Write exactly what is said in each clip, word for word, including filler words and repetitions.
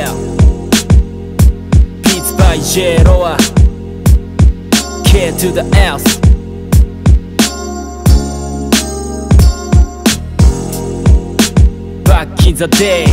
Yeah Beats by J-Rawr K to the S Back in the day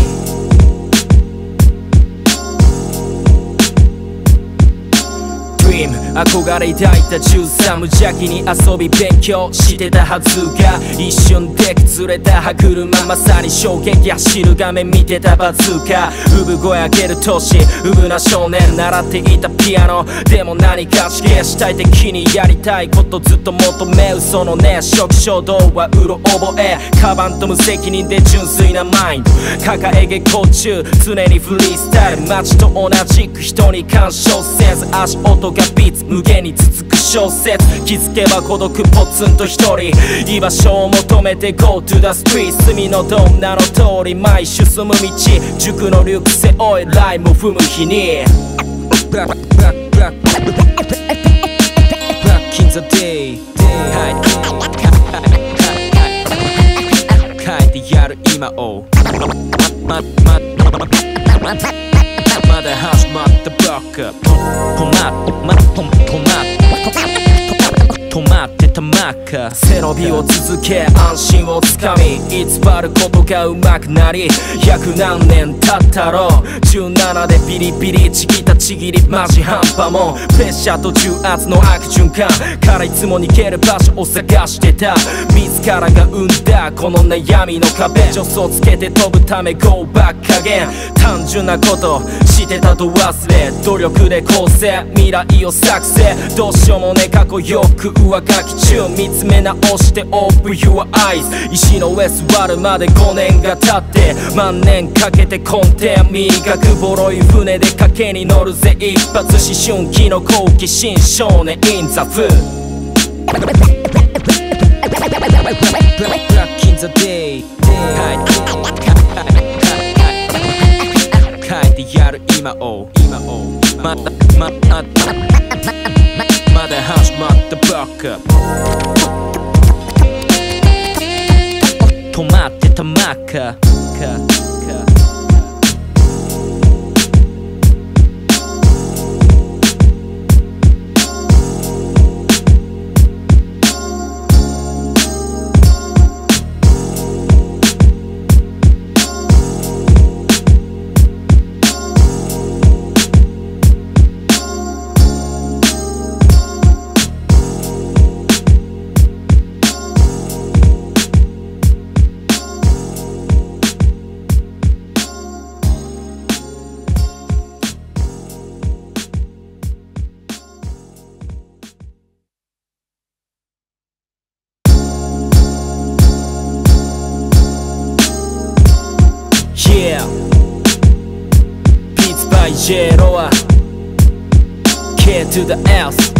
憧れ抱いたじゅうさん無邪気に遊び勉強してたはずが一瞬で崩れた歯車まさに衝撃走る画面見てたバズーカ産声上げる闘志初な少年習っていたピアノでも何かちげえ主体的にやりたいことずっと求め嘘のねえ初期衝動はうろ覚え鞄と無責任で純粋なマインド抱え下校中常にフリースタイル町と同じく人に干渉せず足音がBeats無限に続く小説気づけば孤独ポツンと一人居場所を求めて Go to the street 住道名の通り毎週住む道塾のリュック背負いライムを踏む日に Back in the day 変えてやる今をままだ始まったばっか止まってま止まって止まってたまか背伸びを続け安心を掴み偽ることがうまくなり百何年経ったろうじゅうななでビリビリちぎったちぎりマジ半端もプレッシャーと重圧の悪循環からいつも逃げる場所を探してた自らが生んだこの悩みの壁助走つけて飛ぶため Go back again 単純なことしてたと忘れ努力で構成未来を作成どうしようもね過去よく上書き中見つめ直して Open your eyes 石の上座るまでごねんが経って万年かけて根底磨くボロい船で賭けに乗るぜ一発思春期の好奇心少年 in the food Back in the day 変えてやる今をまだまだまだ始まったばっか止まってたまかYeah Beats by J-Rawr K to the S